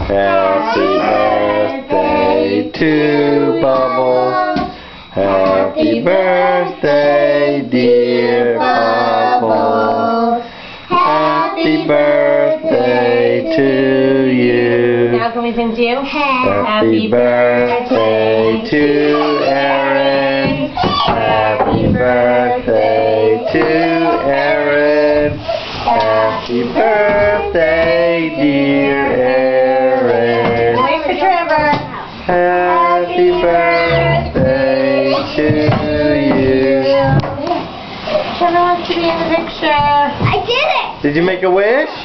Happy birthday to Bubbles. Happy birthday, dear Bubbles. Happy birthday to you. Now can we sing to you? Happy birthday to Aaron. Happy birthday to Aaron. Happy birthday, dear Aaron. Wait for Trevor. Happy birthday to you. Trevor wants to be in the picture. I did it! Did you make a wish?